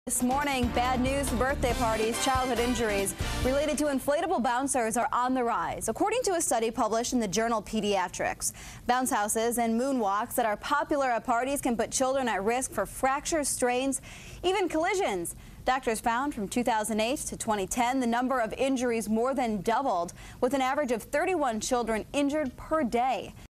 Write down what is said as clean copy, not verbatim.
This morning, bad news for birthday parties. Childhood injuries related to inflatable bouncers are on the rise, according to a study published in the journal Pediatrics. Bounce houses and moonwalks that are popular at parties can put children at risk for fractures, strains, even collisions. Doctors found from 2008 to 2010, the number of injuries more than doubled, with an average of 31 children injured per day.